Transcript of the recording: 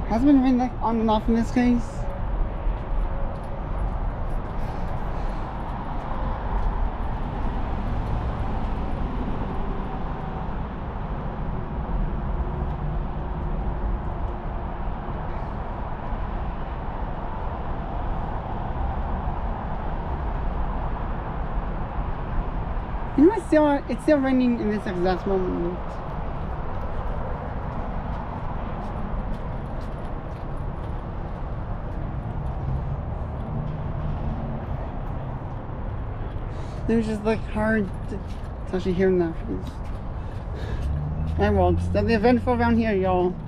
Has been raining like on and off in this case. You know, it's still raining in this exact moment. It was just like hard to actually hear that. Alright, well, that's the eventful around here, y'all.